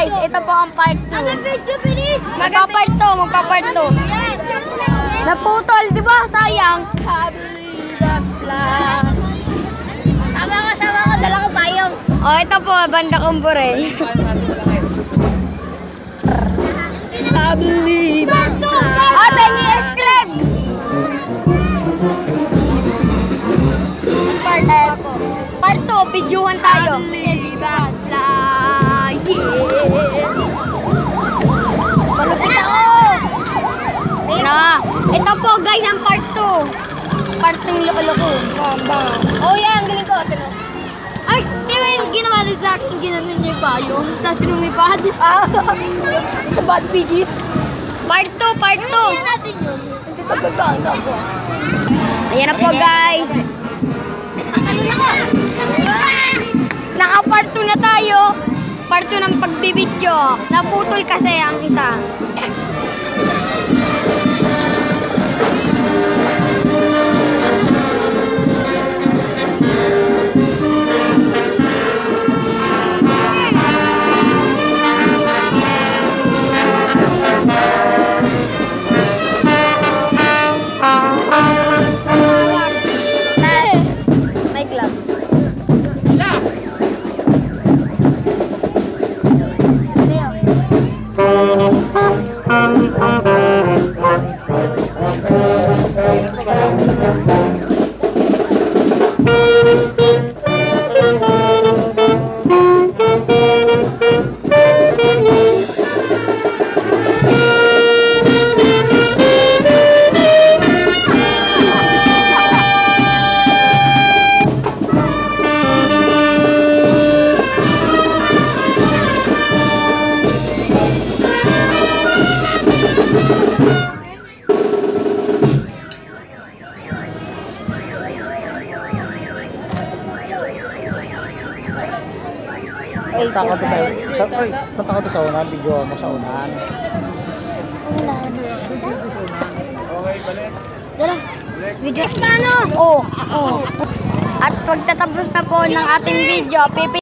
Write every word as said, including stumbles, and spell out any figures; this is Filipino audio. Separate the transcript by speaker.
Speaker 1: guys, ito po ang part two. Magpa-part two, magpa-part two. Naputol, di ba? Sayang. Sama ka, sama ka, dala ko payong. Oh, ito po, banda kumbure. Ah, Benny Escream! Part two. Part two, videohan tayo. Malupit ako! Na, ito po guys ang part two. Part two yung loko-loko. Oh yan, ang galing ko. Tino. Ay, di ba yung ginawa din sa akin, ginanon niya yung payong, tapos lumipad. Ah, sa bad piggies. Part two, part two. Ayan natin yun. Hindi ito pagkaan ako. Ayan na po guys. Ano na ka? Naka-part two na tayo. Part two ng pagbibidyo. Naputol kasi ang isa. May gloves.
Speaker 2: Punta ka to sa, sa oy, punta ka to sa unan, video mo sa unan.
Speaker 1: Okay, balik. Dala. Video paano? Oh, oh. At pagtatapos na po ng ating video, pipi